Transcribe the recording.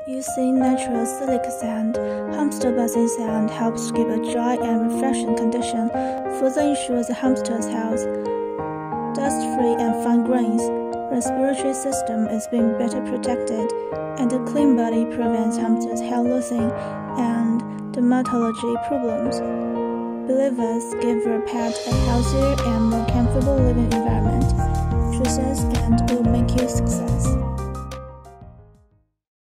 Using natural silica sand, hamster bathing sand helps keep a dry and refreshing condition, further ensures the hamster's health. Dust-free and fine grains, respiratory system is being better protected, and a clean body prevents hamsters' hair losing and dermatology problems. Believers give their pet a healthier and more comfortable living environment. Choose us and will make you success.